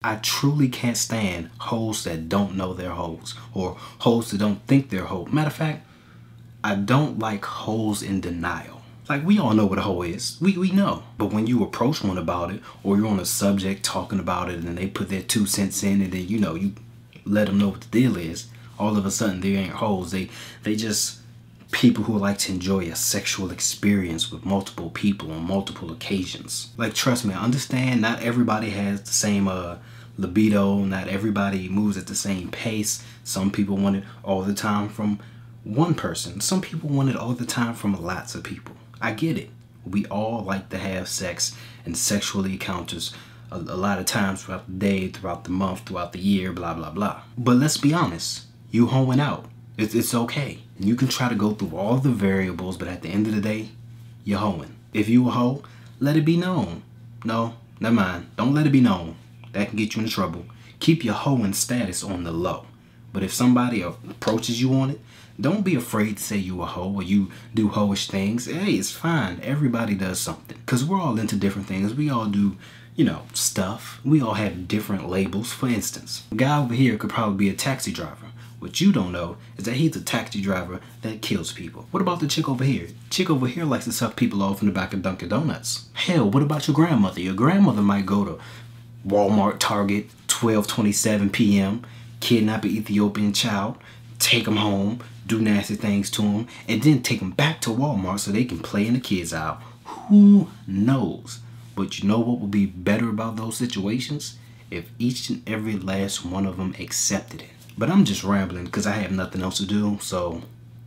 I truly can't stand hoes that don't know they're hoes, or hoes that don't think they're hoes. Matter of fact, I don't like hoes in denial. Like, we all know what a hoe is. We know. But when you approach one about it, or you're on a subject talking about it, and they put their 2 cents in, and then you let them know what the deal is, all of a sudden they ain't hoes. They just people who like to enjoy a sexual experience with multiple people on multiple occasions. Like, trust me, I understand not everybody has the same libido, not everybody moves at the same pace. Some people want it all the time from one person. Some people want it all the time from lots of people. I get it. We all like to have sex and sexual encounters a lot of times throughout the day, throughout the month, throughout the year, blah, blah, blah. But let's be honest, you hoeing out. It's okay. You can try to go through all the variables, but at the end of the day, you're hoeing. If you a hoe, let it be known. No, never mind. Don't let it be known. That can get you in trouble. Keep your hoeing status on the low. But if somebody approaches you on it, don't be afraid to say you a hoe or you do hoish things. Hey, it's fine. Everybody does something. Because we're all into different things. We all do, stuff. We all have different labels. For instance, a guy over here could probably be a taxi driver. What you don't know is that he's a taxi driver that kills people. What about the chick over here? Chick over here likes to suck people off in the back of Dunkin' Donuts. Hell, what about your grandmother? Your grandmother might go to Walmart, Target, 12:27 p.m., kidnap an Ethiopian child, take him home, do nasty things to him, and then take him back to Walmart so they can play in the kids' aisle. Who knows? But you know what would be better about those situations? If each and every last one of them accepted it. But I'm just rambling because I have nothing else to do. So,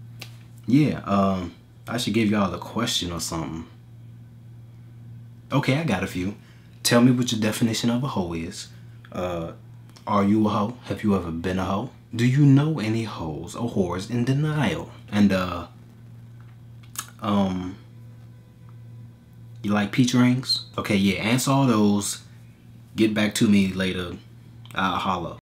yeah, I should give y'all a question or something. Okay, I got a few. Tell me what your definition of a hoe is. Are you a hoe? Have you ever been a hoe? Do you know any hoes or whores in denial? And, you like peach rings? Okay, yeah, answer all those. Get back to me later. I'll holla.